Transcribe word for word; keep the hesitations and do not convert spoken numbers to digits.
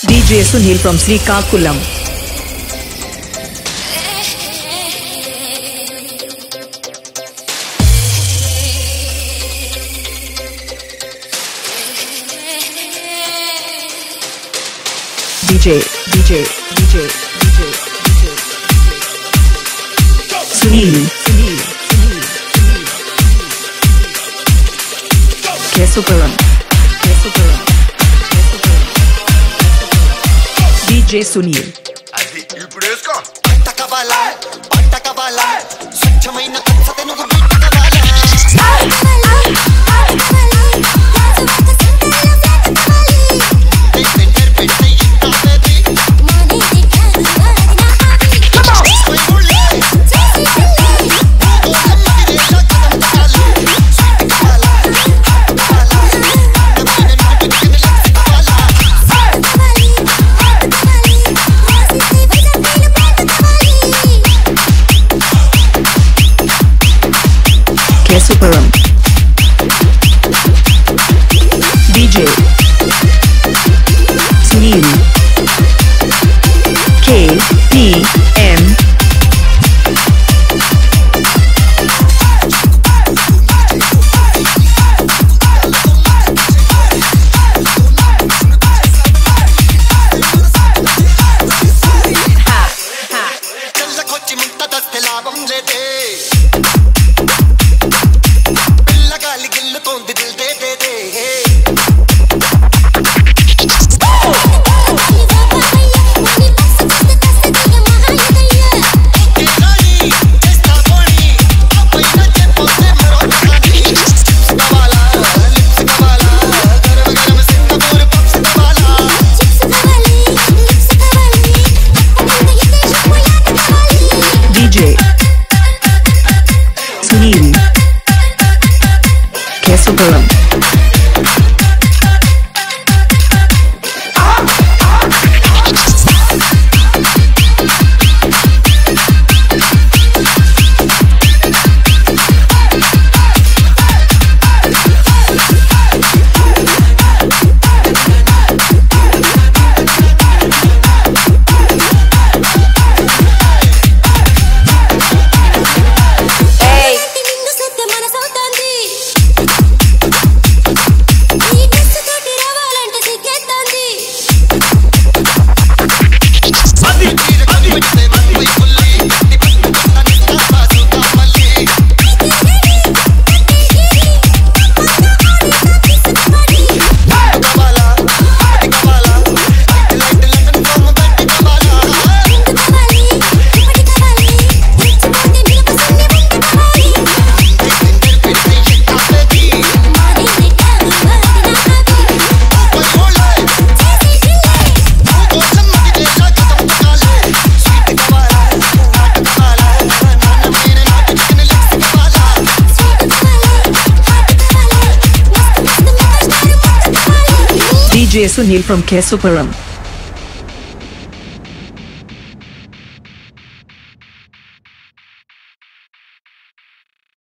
D J Sunil from Srikakulam. DJ, DJ, DJ, DJ, DJ, Sunil, Sunil, Sunil, Kesuparam, Kesuparam, Kesuparam, D J Sunil. అది ఇప్పుడు వేసుకో. Aata Kavala, Aata Kavala, స్వచ్ఛమైన కన్సతెను గుట్ట Kavala. Kesuparam. D J Sunil. K P M. తెల్లకొచ్చి ముంత దస్తే లాభం లేదే D J Sunil Kesuparam. D J Sunil from Kesuparam.